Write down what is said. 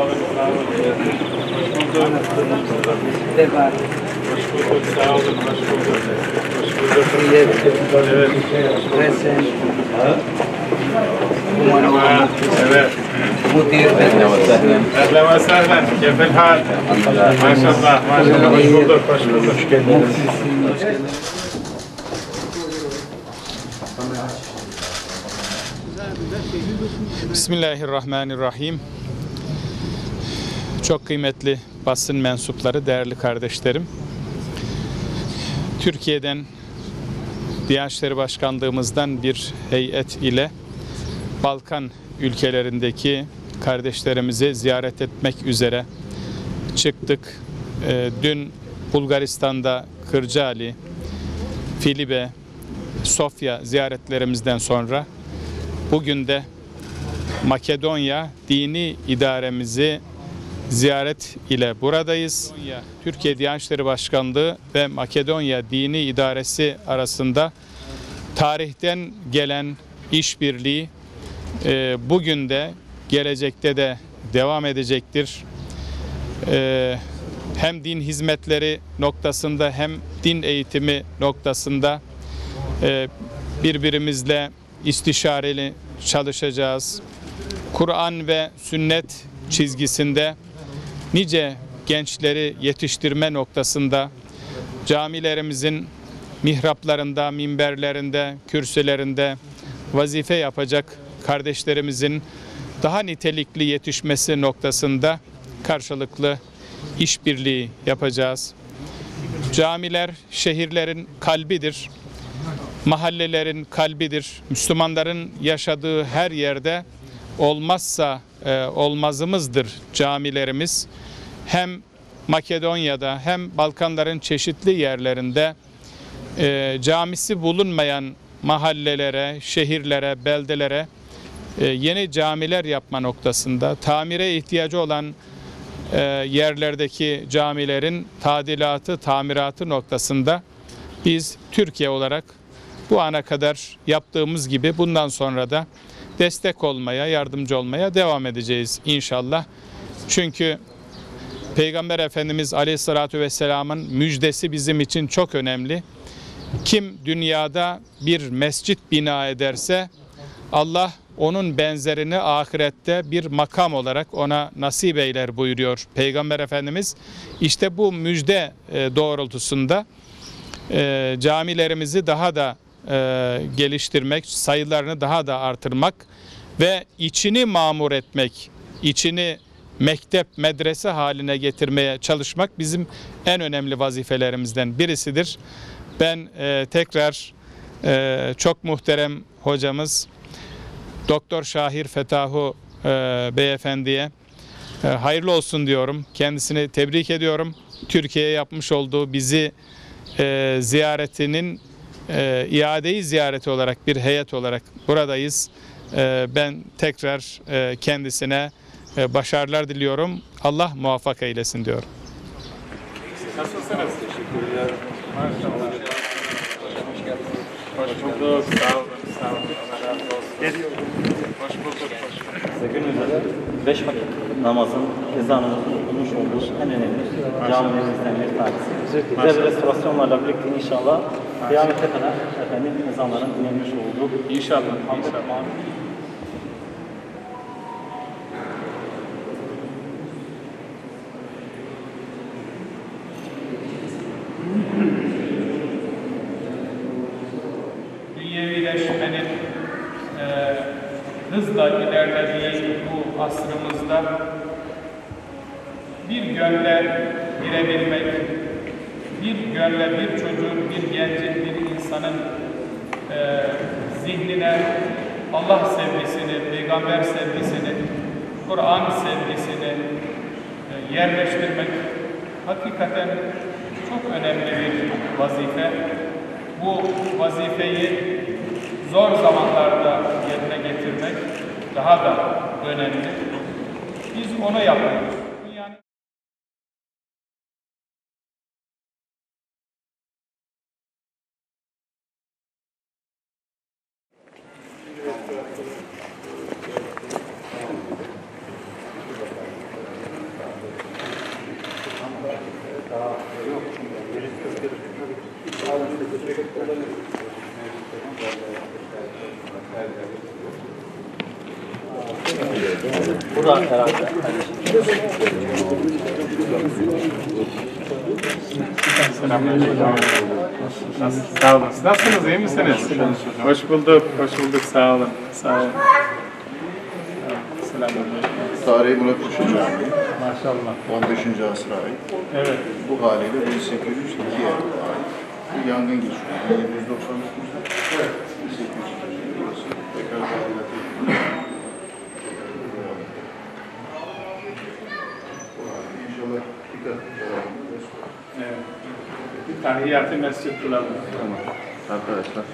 olun, sağ olun. Hoş bulduk. Hoş bulduk, sağ olun, hoş bulduk. Evet. Evet. Ehlen ve sehlen. Keyfel hal. Maşallah, maşallah. Hoş bulduk, hoş bulduk. Hoş geldiniz. Bismillahirrahmanirrahim. Çok kıymetli basın mensupları, değerli kardeşlerim. Türkiye'den Diyanet İşleri Başkanlığımızdan bir heyet ile Balkan ülkelerindeki kardeşlerimizi ziyaret etmek üzere çıktık. Dün Bulgaristan'da Kırcaali, Filibe, Sofya ziyaretlerimizden sonra bugün de Makedonya Dini İdaremizi ziyaret ile buradayız. Türkiye Diyanet İşleri Başkanlığı ve Makedonya Dini İdaresi arasında tarihten gelen işbirliği bugün de gelecekte de devam edecektir. Hem din hizmetleri noktasında hem din eğitimi noktasında birbirimizle istişareli çalışacağız. Kur'an ve sünnet çizgisinde nice gençleri yetiştirme noktasında camilerimizin mihraplarında, minberlerinde, kürsülerinde vazife yapacak kardeşlerimizin daha nitelikli yetişmesi noktasında karşılıklı işbirliği yapacağız. Camiler şehirlerin kalbidir, mahallelerin kalbidir. Müslümanların yaşadığı her yerde olmazsa olmazımızdır camilerimiz. Hem Makedonya'da hem Balkanların çeşitli yerlerinde camisi bulunmayan mahallelere, şehirlere, beldelere yeni camiler yapma noktasında, tamire ihtiyacı olan yerlerdeki camilerin tadilatı, tamiratı noktasında biz Türkiye olarak bu ana kadar yaptığımız gibi bundan sonra da destek olmaya, yardımcı olmaya devam edeceğiz inşallah. Çünkü Peygamber Efendimiz Aleyhisselatü Vesselam'ın müjdesi bizim için çok önemli. Kim dünyada bir mescit bina ederse Allah onun benzerini ahirette bir makam olarak ona nasip eyler buyuruyor Peygamber Efendimiz. İşte bu müjde doğrultusunda camilerimizi daha da geliştirmek, sayılarını daha da artırmak ve içini mamur etmek, içini mektep, medrese haline getirmeye çalışmak bizim en önemli vazifelerimizden birisidir. Ben tekrar çok muhterem hocamız Doktor Şahir Fetahu Beyefendiye hayırlı olsun diyorum. Kendisini tebrik ediyorum. Türkiye'ye yapmış olduğu bizi ziyaretinin iadeyi ziyareti olarak bir heyet olarak buradayız. Ben tekrar kendisine başarılar diliyorum. Allah muvaffak eylesin diyorum. Nasılsınız? Teşekkürler. Maşallah. Hoş bulduk. Sağ olun. Sağ olun. Allah razı olsun. Hoş bulduk. Günümüzde 5 vakit namazın ezanını okumuş olduğu en önemli camilerimizden bir tanesi. Güzel restorasyonlarla birlikte inşallah kıyamete kadar ezanların dinlenmiş olduğu İnşallah. Dünyevileşmenin hızla ilerlediği bu asrımızda bir gönle girebilmek, bir gönle bir çocuğun, bir gencin, bir insanın zihnine Allah sevgisini, Peygamber sevgisini, Kur'an sevgisini yerleştirmek hakikaten çok önemli bir vazife. Bu vazifeyi zor zamanlarda yerine getirmek daha da önemli. Biz onu yapıyoruz. Bu da herhalde. Sağ olun. Nasılsınız? İyi misiniz? Hoş bulduk. Hoş bulduk. Sağ olun. Sağ olun. Selamünaleyküm. Tarihi Murat Paşa Camii, Maşallah. 15. asra ait. Evet. Bu haliyle 1802'ye ait bir yangın geçiyor. 1799'da. Evet. 1802'de. Tekrar tadilat edildi. İnşallah dikkat Evet. Bir tahiyyat-ı mescid bulalım. Tamam. Arkadaşlar.